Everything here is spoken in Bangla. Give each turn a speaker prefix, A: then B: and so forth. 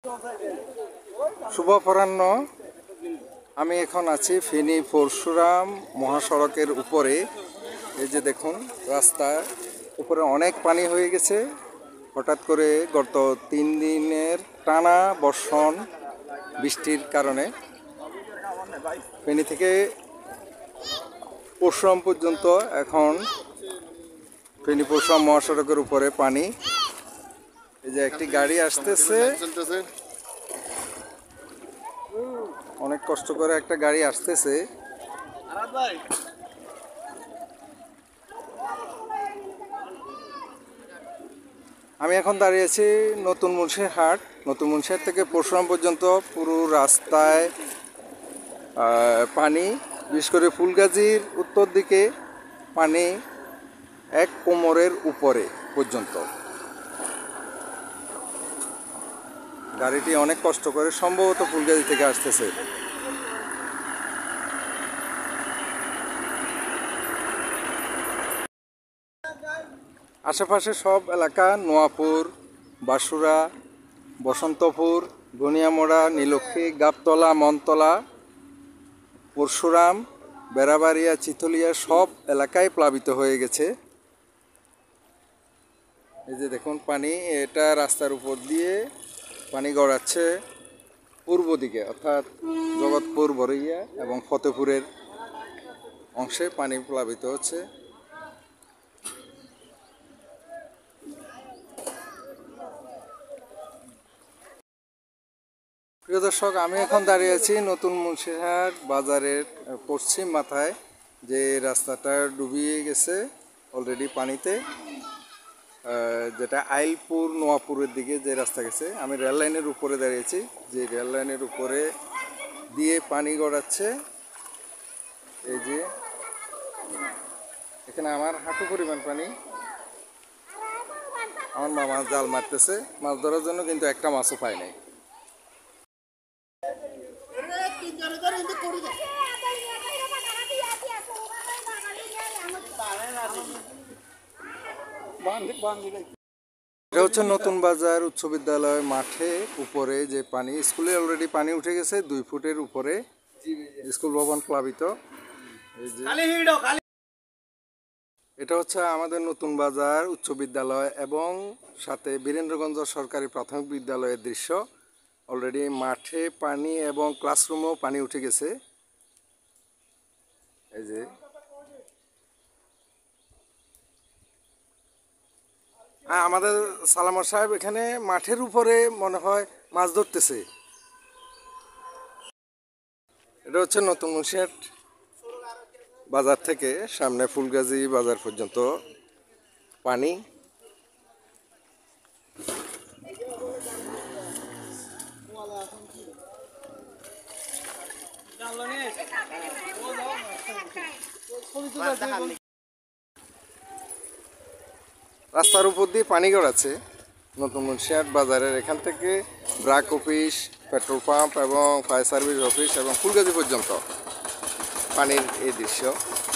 A: শুভ অপরাহ্ন। আমি এখন আছি ফেনী পরশুরাম মহাসড়কের উপরে। এই যে দেখুন, রাস্তার উপরে অনেক পানি হয়ে গেছে। হঠাৎ করে গত 3 দিনের টানা বর্ষণ বৃষ্টির কারণে ফেনী থেকে পরশুরাম পর্যন্ত এখন ফেনী পরশুরাম মহাসড়কের উপরে পানি। এই যে একটি গাড়ি আসতেছে, অনেক কষ্ট করে একটা গাড়ি আসতেছে। আমি এখন দাঁড়িয়েছি নতুন মুন্সিরহাট। নতুন মুন্সিরহাট থেকে পরশুরাম পর্যন্ত পুরো রাস্তায় পানি, বিশেষ করে ফুলগাজীর উত্তর দিকে পানি এক কোমরের উপরে পর্যন্ত। গাড়িটি অনেক কষ্ট করে সম্ভবত ফুলগাজী থেকে আসতেছে। আশেপাশে সব এলাকা নোয়াপুর, বাসুরা, বসন্তপুর, গনিয়ামোড়া, নীলক্ষী, গাবতলা, মনতলা, পরশুরাম, বেড়াবাড়িয়া, চিতলিয়া সব এলাকায় প্লাবিত হয়ে গেছে। এই যে দেখুন পানি, এটা রাস্তার উপর দিয়ে পানি গড়াচ্ছে পূর্ব দিকে, অর্থাৎ জগৎপুর, বরইয়া এবং ফতেপুরের অংশে পানি প্লাবিত হচ্ছে। প্রিয় দর্শক, আমি এখন দাঁড়িয়ে আছি নতুন মুন্সিরহাট বাজারের পশ্চিম মাথায়, যে রাস্তাটা ডুবিয়ে গেছে অলরেডি পানিতে, যেটা আইলপুর নোয়াপুরের দিকে যে রাস্তা গেছে। আমি রেল লাইনের উপরে দাঁড়িয়েছি, যে রেল লাইনের উপরে দিয়ে পানি গড়াচ্ছে। এই যে এখানে আমার হাঁটু পরিমাণ পানি। আমার মা মাছ জাল মারতেছে মাছ ধরার জন্য, কিন্তু একটা মাছও পায় নাই। এটা হচ্ছে নতুন বাজার উচ্চ বিদ্যালয় মাঠে উপরে যে পানি, স্কুলে অলরেডি পানি উঠে গেছে 2 ফুটের উপরে, স্কুল ভবন প্লাবিত। এই যে এটা হচ্ছে আমাদের নতুন বাজার উচ্চ বিদ্যালয় এবং সাথে বীরেন্দ্রগঞ্জ সরকারি প্রাথমিক বিদ্যালয়ের দৃশ্য। অলরেডি মাঠে পানি এবং ক্লাসরুমেও পানি উঠে গেছে। এই যে আমাদের সালামর সাহেব এখানে মাঠের উপরে মনে হয় মাছ ধরতেছে। এটা হচ্ছে নতুন মুন্সিরহাট বাজার থেকে সামনে ফুলগাজী বাজার পর্যন্ত পানি। রাস্তার উপর দিয়ে পানি গড়াচ্ছে নতুন মুন্সিরহাট বাজারের। এখান থেকে ব্রাক অফিস, পেট্রোল পাম্প এবং ফায়ার সার্ভিস অফিস এবং ফুলগাজী পর্যন্ত পানির এই দৃশ্য।